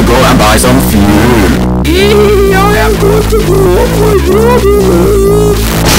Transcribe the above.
to go and buy some fuel. I am going to go.